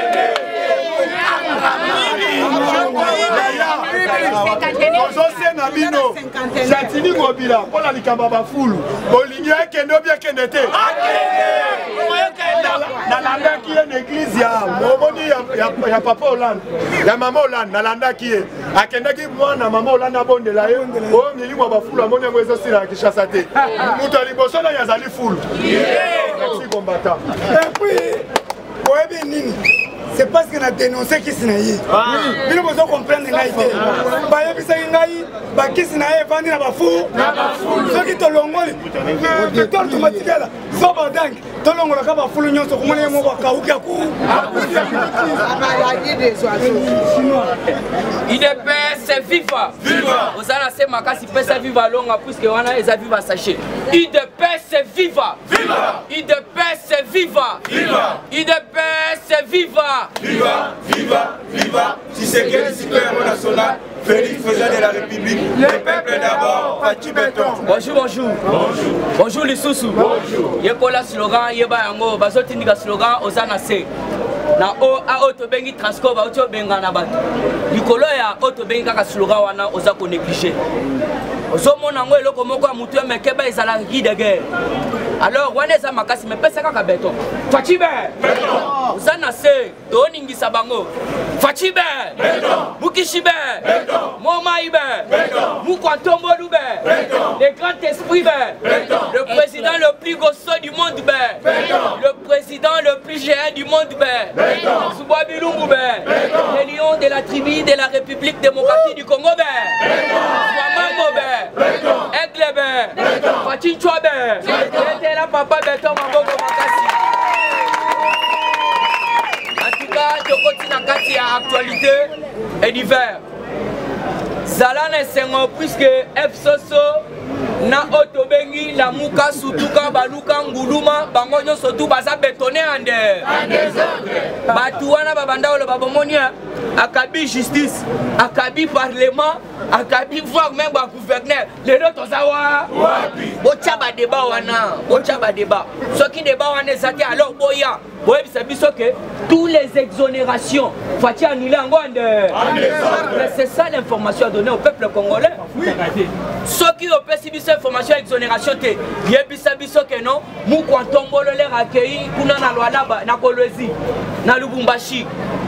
tozosenga bino Gentini Ngobila mpona likambo bafulu bolingi akende obi akende te nalandaki ye na église ya momoni ya papa Hollande ya mama Hollande nalandaki ye akendaki mwana mama Hollande abondela ye oyo milimo ya bafulu amoni yango ezosila ya Kinshasa te moto ya liboso naye azali fulu merci combattant et puis oyebi nini c'est parce que na dénoncé kisi na ye bino bozo comprendre ngai te bayebisaki ngai bakisi na ye evandi na bafu soki tolongoli tol tomatikela so badange tolongolaka bafulu nyonso komona ye moko akauki aku I D P S viva ozala se makasi pesa viva longa puisque wana eza viva sachet I D P S viva I D P S viva I D P S viva Viva, viva, viva, Tshisekedi super national, Félix président de la République, le peuple d'abord, Fatih Béton. Bonjour, bonjour. Bonjour. Bonjour les sous-sous. Bonjour. Yekola slogan, yeba yango, bazotindika slogan, ozana se. Na o a auto bengi transport ba auto benga na bato. Likolo ya auto bengi kaka slogan wana oza ko négliger. ozomona ngo eloko moko ya mutu mais keba ezalaki de guerre. Alors wana eza makasi mais pesa kaka beton. Fachibe beton. Ozana se toningisa bango. Fachibe beton. Mukishibe beton. Momaibe beton. Mukwantombolu be beton. Le grand esprit be beton. Le président le plus gossot du monde be beton. Le président le plus géant du monde be beton. Soubabi Lumbu be beton. Les lions de la tribu de la République démocratique du Congo be beton. Swamamo be beton. Aigle be beton. Fachinchwa be beton. La papa beton maboko makasi. En tout cas, je continue à kati ya actualité et d'hiver. Zalane sengo puisque F Soso na otobengi la muka sutuka baluka nguluma bango nyonso tu baza bétonné en der. Batu wana babanda olo babomonia akabi justice, akabi parlement, akabi voir même ba gouverneur. Les autres zawa wapi. Bocha ba débat wana, bocha ba débat. Ce qui débat wana zati alors boya. Boye biso que tous les exonérations faut annuler en gonde. Mais c'est ça l'information à donner au peuple congolais. Ce qui ont perçu cette information exonération te yebisa biso que non mu kwantombolo les accueilli kuna na lwalaba na Kolwezi na Lubumbashi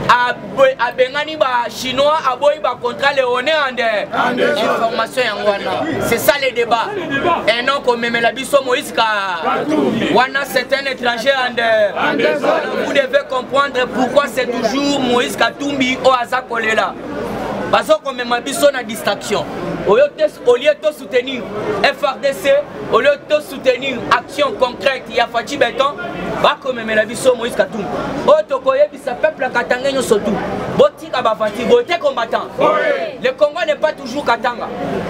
a bengani ba chinois a boyi ba contrat léoné en der. Information yangwana. C'est ça le débat. Et non comme même la biso Moïse ka wana c'est un étranger en der. Vous devez comprendre pourquoi c'est toujours Moïse Katumbi au Azakolela. Parce qu'on même biso na distraction. Au lieu de soutenir F R D C, au lieu de soutenir action concrète, il y a Fachi Béton, va comme même la biso Moïse Katumbi. Au Tokoye, ça peuple Katanga nous surtout. Botika Bafati, boté combattant. Le Congo n'est pas toujours Katanga.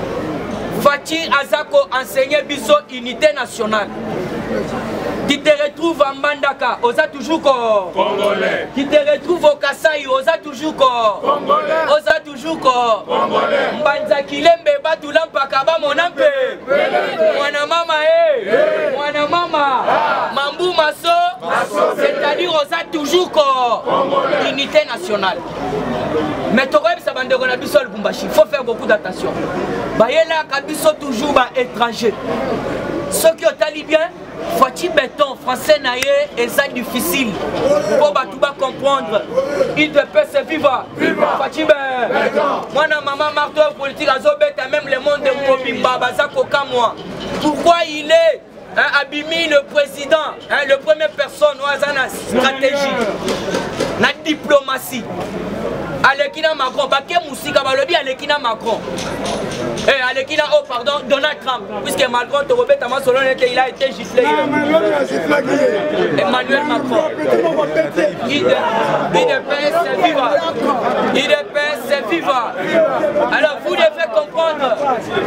Fachi Azako enseignait biso unité nationale. Qui te retrouve en Mandaka, osa toujours corps congolais. Qui te retrouve au Kasaï, osa toujours corps congolais. Osa toujours corps congolais. Mbanza kilembe batu lampaka ba monampe. Mwana mama eh. Mwana mama. Mambu maso. C'est-à-dire osa toujours corps congolais. Unité nationale. Mais tu vois, ça va de la biso Lubumbashi. Il faut faire beaucoup d'attention. Bayela kabiso toujours ba étranger. Ceux qui ont talibien Fachi Béton, français naïe, et ça difficile. Pour Batouba comprendre. Il te peut se vivre. Fachi Béton. Moi, maman, marteau politique, à même le monde de Mobimba, Bazako Kamwa. Pourquoi il est hein, abîmé le président, hein, le première personne, la stratégie, la diplomatie. Alekina Macron, Baké Moussika Balobi, Alekina Macron. Eh, Alekina, oh pardon, Donald Trump. Puisque Macron, Torobet, selon l'été, il a été giflé. Emmanuel Macron. Il de paix, c'est vivant. Il de paix, c'est vivant. Alors, vous devez comprendre.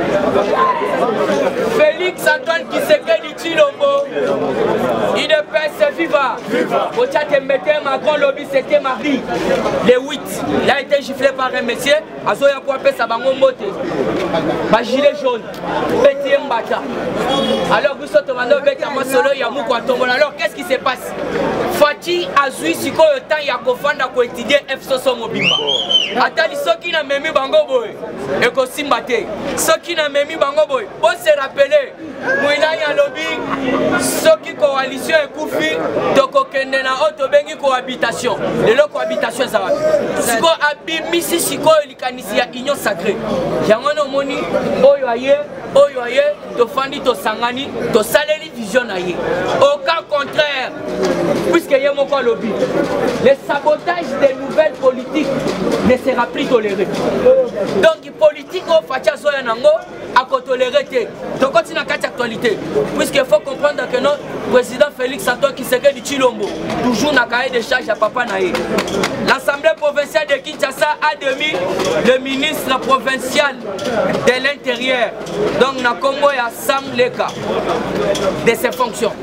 Félix Antoine Tshisekedi Tshilombo. Il de paix, c'est vivant. Au chat, Macron, lobby, c'était mardi, le huit. Il a été giflé par un monsieur, Azoya Kouapé Sabango Mote, un gilet jaune, Béti Mbata. Alors, vous sortez maintenant, Béti Amasolo, Yamou Kouatombola. Alors, qu'est-ce qui se passe? Fachi Azoui Siko, le temps, Yakofanda, ko étudier F Soso Mobimba. Atali, ceux qui n'ont même mis Bango Boy, et Kosimbate, ceux qui n'ont même mis Bango Boy, pour se rappeler, Mouina Yalobi, ceux qui coalition et Koufi, Toko Kendena, Otobengi cohabitation. Et leur cohabitation, ça va. Siko abimisi siko likanisi ya union sacrée. Yangono moni oyo aye, oyo aye, to fandi to sangani, to saleli vision aye. Au cas contraire, puisque y a mon lobby, le sabotage des nouvelles politiques ne sera plus toléré. Donc politique au facha soya nango à tolérer. Donc continue à quatre actualités. Puisqu'il faut comprendre que notre président Félix Antoine Tshisekedi Tshilombo toujours n'a cahier de charge à Papa Naé. L'Assemblée provinciale de Kinshasa a démis le ministre provincial de l'Intérieur. Donc na Congo ya Sam Leka de ses fonctions. Sam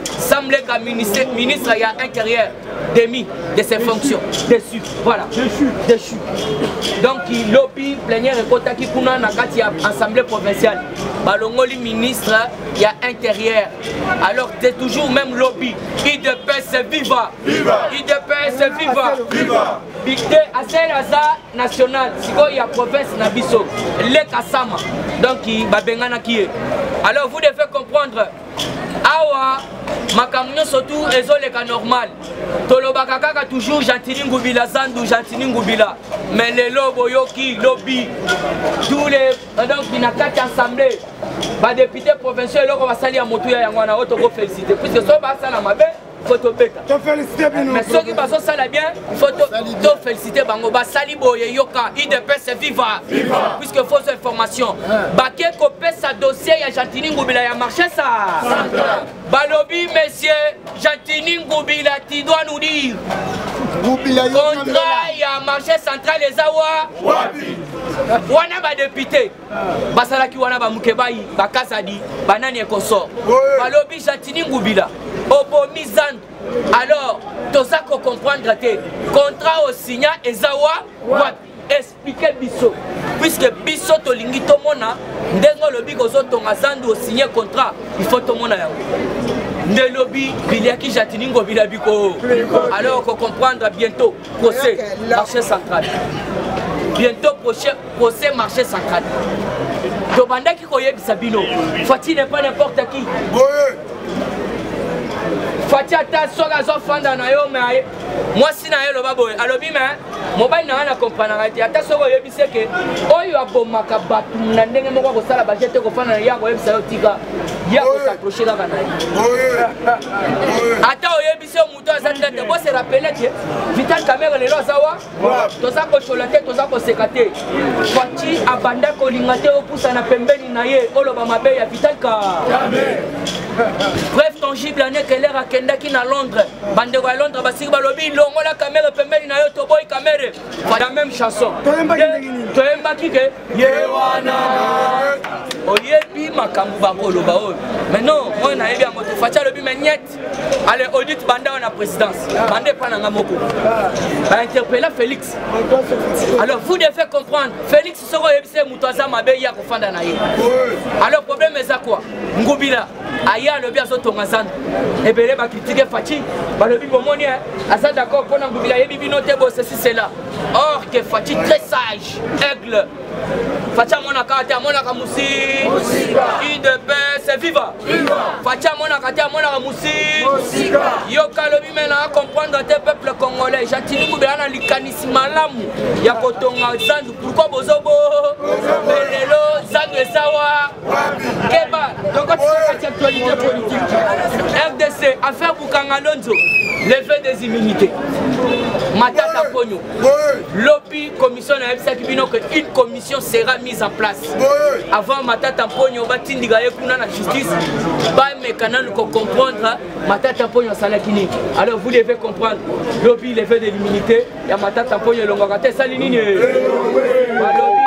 même le ministre, ministre il y a intérieur démis de ses fonctions. Déçu. Voilà. Déçu. Déçu. Donc, il lobby plénière et kotaki kuna na kati ya assemblée provinciale. Balongoli ministre, il y a intérieur. Alors, c'est toujours même lobby. I D P S viva. Viva. I D P S viva. Viva. Bicté à Saint-Lazare national. Si il y a province na biso. Le Kassama. Donc, il va bengana qui est. Alors, vous devez comprendre. Awa, makamyo surtout ezoleka normal. Tolobaka kaka toujours Gentili Ngubila Zandu, Gentili Ngubila. Mais les lobos yoki, lobby, tous les donc il y a quatre assemblées. Ba député provincial loko basali ya motu ya ngwana auto ko féliciter puisque so ba sala mabe faut beta. To féliciter bino. Mais ceux qui baso sala bien, faut to féliciter bango basali boye yoka I D P S viva. Puisque fausse information. Baké kopé sa dossier ya Gentili Ngubila ya marché ça. Balobi monsieur Gentili Ngubila tu dois nous dire. Contrat ya marché central les awa. Wapi. Wana ba député. Basalaki wana ba mukebai, ba kasadi, banani ekosor. Balobi Gentili Ngubila. Obomi Zandu. Alors, tout ça qu'on comprendre te contrat au signa et zawa expliquer biso puisque biso to lingi to mona ndengo lobi ko zo tonga Zandu au signer contrat il faut to mona yango ne lobby biliaki Gentili Ngubila biko alors qu'on comprendre bientôt procès marché central bientôt procès procès marché central to bandaki ko yebisa bino Fati n'est pas n'importe qui. Fati ata soga zo fanda na yo mais moi si na yo lo baboy alobi mais mobile na na comprendre ati ata sogo yebise ke oyo abomaka batu na ndenge moko ko sala bajete ko fanda ya ko yebisa yo tika ya ko s'approcher la bana ata o yebise muto azatete bo se rappeler que vital caméra le lozawa to za ko cholater to za ko sekate Fati abanda ko lingate o pusa na pembeni na ye oloba mabe ya vital ka bref tangible ane keller a kendaki na Londres bande à Londres basiki balobi longo la caméra pembeni na yo to boy caméra la même chanson to embaki ke yewana oyebi makambu bakoloba oyo mais non moi na yebi yango te Fati alobi mais niet allez audit bande na présidence bande pa na ngamoko ba interpeller Félix. Alors vous devez comprendre Félix soko yebise muto aza mabe ya ko fanda na ye. Alors problème est quoi Ngubila aya lobi azotonga Zandu ebele ba critiquer Fati balobi bomoni asa d'accord pour Ngubila yebi bino te bo ceci cela or que Fati très sage aigle Fati amona kati amona ka musi I D P S viva Fati amona kati amona ka musi yo kalobi mena comprendre te peuple congolais Gentili Ngubila na likanisi malamu ya kotonga Zandu pourquoi bozobo lelo Zandu esawa keba donc tu actualité politique R D C affaire Bukanga Lonzo levée des immunités Matata Pogno lobby commission na ebisa kibino que une commission sera mise en place avant Matata Pogno batindiga ekuna na justice ba mekana ko comprendre Matata Pogno salakini. Alors vous devez comprendre lobby levée des immunités ya Matata Pogno longa te salinini lobby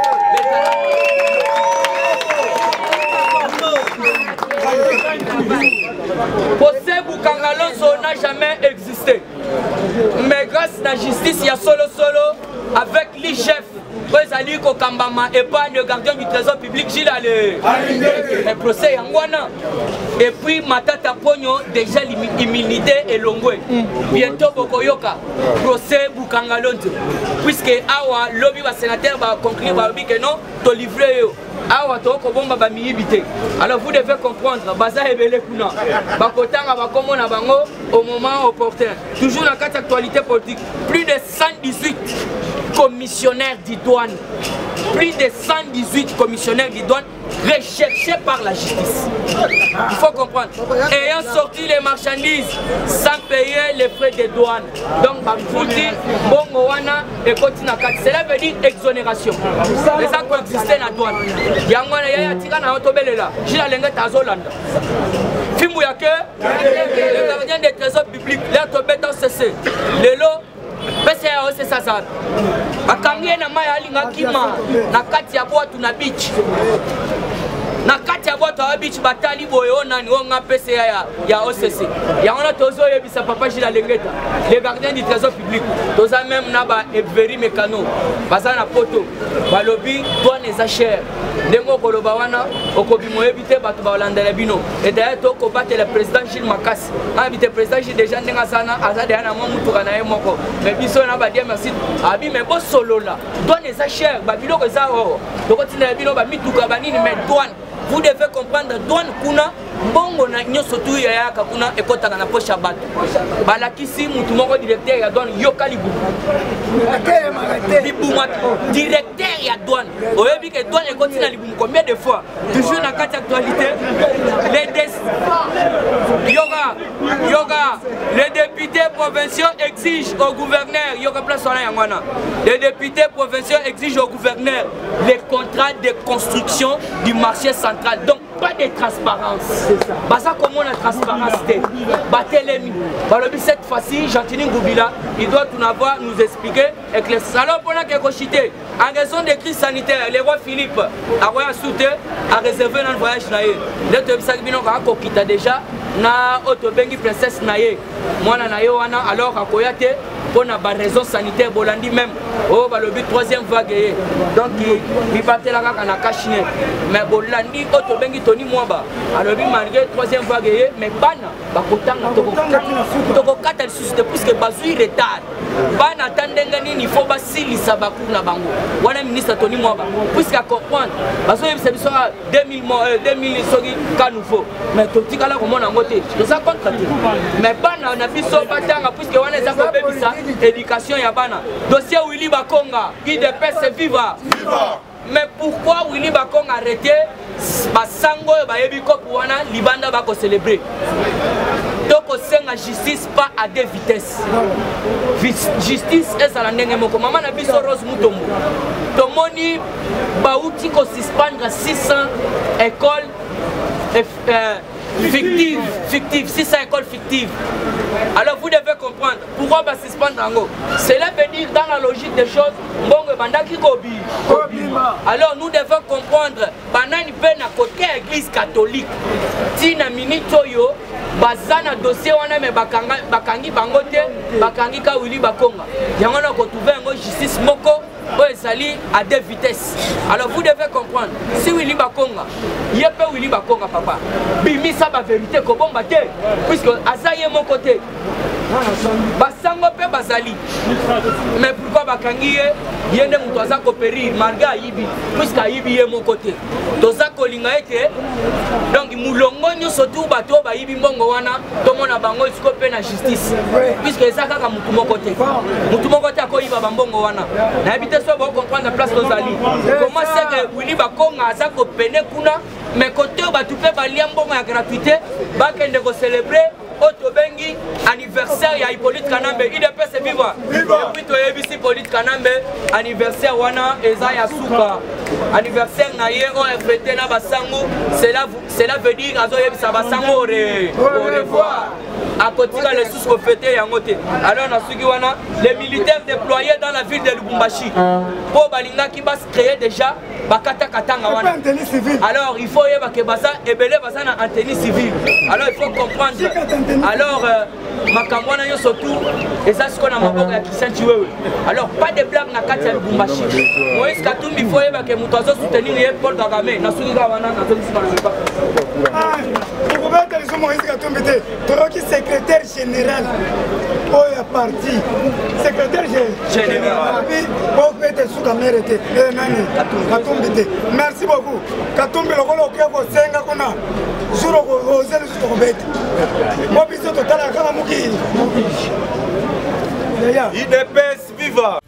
Procès Bukanga Lonzo n'a jamais existé. Mais grâce à la justice, il y a solo solo avec l'I G F. Prezali Kokambama et pas le gardien du trésor public Gilles Allé. Le procès Yangwana. Et puis Matata Pogno déjà immunité et Longwe. Bientôt Bokoyoka. Procès Bukanga Lonzo. Puisque Awa, lobby va sénateur va conclure que non, to livré. Awa to ko bomba ba miyibité. Alors vous devez comprendre baza ebele kuna. Bakotanga bakomona bango au moment opportun. Toujours dans quatre actualités politiques, plus de cent dix-huit commissionnaires des douanes. Plus de cent dix-huit commissionnaires des douanes recherchés par la justice. Il faut comprendre. Ayant sorti les marchandises sans payer les frais de douane. Donc, Bamfouti, Bongowana et Kotinaka. Cela veut dire exonération. Les gens qui existent dans la douane. Yangwana Yaya Tika na Otobelela. Gila Lenga Tazolanda. Fimou Yake, le gardien des trésors publics, l'air tombé dans C C. Le lot. Pese ya ose sasa akangie na maya alinga kima na kati ya boatu na beach na kati ya boto abichi batali boye onani onga P C A ya ya O C C ya on a tozo yebisa papa Gilles Lengeta les gardiens du trésor public toza même na ba Everi Mekano baza na poto balobi douane eza cher ndengo koloba wana okobi moyebite bato balandela bino et d'ailleurs to ko battre le président Gilles Makasi habite président Gilles déjà ndenga sana azade na mo mutuka na ye moko mais biso na ba dire merci abi mais bo solo là douane eza cher ba biloko eza o doko tina bino ba mituka banini mais douane vous devez comprendre douane kuna mbongo na nyoso tu ya yaka kuna ekotaka na poche ya bato balakisi mutu moko directeur ya douane yoka libu libuma directeur ya douane oyebi ke douane ekoti na libu combien de fois toujours na kati actualité les des yoga yoga les députés provinciaux exigent au gouverneur yoga place wana yangwana les députés provinciaux exigent au gouverneur les contrats de construction du marché central donc pas de transparence. Baza comment la transparence était. Batelemi. Balobi cette fois-ci, Gentini Ngoubila, il doit tout avoir nous expliquer et que les salons pour la Kekochité, en raison des crises sanitaires, le roi Philippe a roya souté a réservé un voyage naïe. Le Tebsak Bino Kakokita déjà na Otobengi princesse naïe. Moi na naïe wana alors à Koyate pour na ba raison sanitaire bolandi même oh balobi troisième vague donc il battait la kaka na kashine mais bolandi Otobengi Tony Mwaba alobi malgré troisième vague mais bana bakotanga toko toko kata le suscité puisque bazui retard bana tandenga nini il faut basilisa baku na bango wana ministre Tony Mwaba puisque à comprendre bazo yebisa biso deux mille deux mille soki ka nouveau mais totika la comment na ngote to ça contre mais bana na biso batanga puisque wana za ko bebisa éducation ya bana dossier Willy Bakonga I D P S viva mais pourquoi Willy Bakonga arrêté basango ba yebi ko wana libanda ba ko célébrer donc on justice pas à deux vitesses justice est à la ndenge moko mama na biso Rose Mutombo tomoni bauti ko suspendre six cents écoles euh, fictives fictives six cents écoles fictives. Alors vous devez comprendre pourquoi va suspendre Ango. Cela veut dire dans la logique des choses, Mbongo Bandaki Kobi. Alors nous devons comprendre, Banani Ben à côté l'église catholique. Tina Minitoyo, Bazana dossier wana me bakangi bangote, bakangi ka Willy Bakonga. Yangona ko trouver ngo justice moko. À deux vitesses. Alors vous devez comprendre, si Willy Bakonga, il y a pas Willy Bakonga papa, bimi ça va vérité que bon bate, puisque Azaye mon côté, Basango pe Bazali. Mais pourquoi Bakangi y a des moutouazas coopérir, Marga Ibi, puisque Ibi est mon côté. Toza Kolinga était, donc Moulongo nous surtout bateau ba Ibi Mbongo wana, tout le monde a bango scopé na justice, puisque ça ka mutu mon côté, mutu mon côté a ko Iba Mbongo wana. So va comprendre la place aux alliés. Comment c'est que Willy Bakonga a ça pene kuna mais côté ba tout fait ba liambo ya gratuité ba kende ko célébrer Otobengi anniversaire ya Hippolyte Kanambe I D P S viva viva puis to yebisi Hippolyte Kanambe anniversaire wana eza ya suka anniversaire na ye on est fêté na basango cela cela veut dire azo yebisa basango au revoir à côté de les sous fêtés yangote. Alors na suki wana les militaires déployés dans la ville de Lubumbashi pour balinga qui va se créer déjà bakata katanga wana. Alors il faut yeba ke baza ebele baza na antenne civile. Alors il faut comprendre. Alors makambo na yo surtout et ça ce qu'on a maboko ya Christian Chiwewe. Alors pas de blague na kati ya Lubumbashi. Moïse Katumbi il faut yeba ke muto azo soutenir ye Paul Kagame na suki ka wana na to disipana. Ah, vous pouvez aller sur Moïse Katumbi te. Toroki secrétaire général au parti secrétaire général merci beaucoup Katumbi lokolo okeko senga kuna juro ko ozeli to kobeta mo biso totala kala muki I D P S viva.